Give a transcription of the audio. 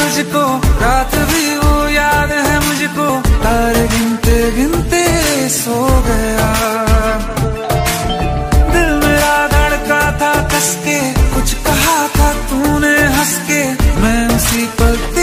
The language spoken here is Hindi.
तुझको, रात भी वो याद है मुझको, तारे गिनते गिनते सो गया। दिल मेरा धड़का था कस के, कुछ कहा था तूने हंस के, मैं उसी पल